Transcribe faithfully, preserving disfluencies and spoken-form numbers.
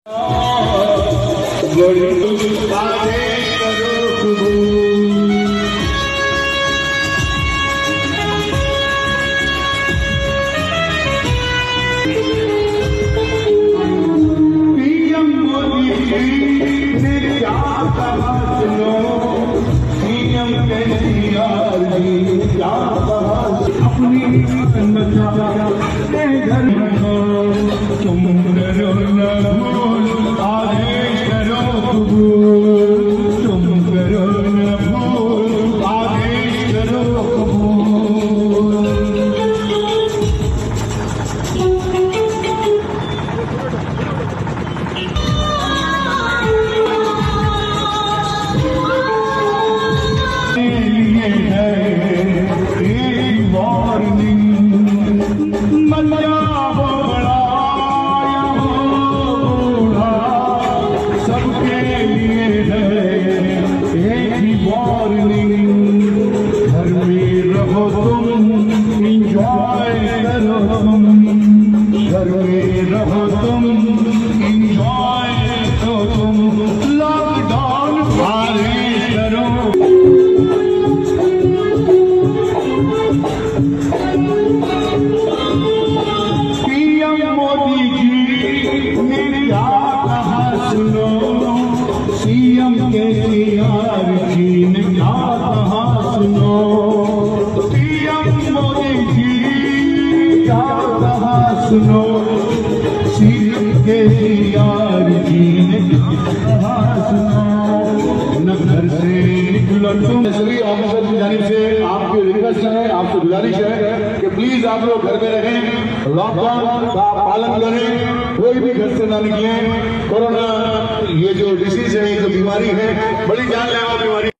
तुम करो न भूल आदेश करो कबूल, तुम करो न भूल आदेश करो कबूल। ये है एक वार्निंग, मजा हो बड़ा या हो बूढ़ा, सबके लिए है एक ही वार्निंग। घर में रहो तुम, इंजॉय करो तुम, घर में रहो तुम, इंजॉय करो तुम, लॉकडाउन भारी करो। सीएम के सीआर जी ने क्या कहा सुनो, सीएम मोदी जी क्या कहा सुनो, सीएम के सीआर जी ने क्या कहा सुनो। न घर से निकलो तुम। सभी ऑफिसर की जानिब से आपकी रिक्वेस्ट है, आपसे गुजारिश है कि प्लीज आप लोग घर में रहें, लॉकडाउन का पालन करें, कोई भी घर से ना निकले। कोरोना ये जो डिसीज है, ये जो बीमारी है, बड़ी जानलेवा बीमारी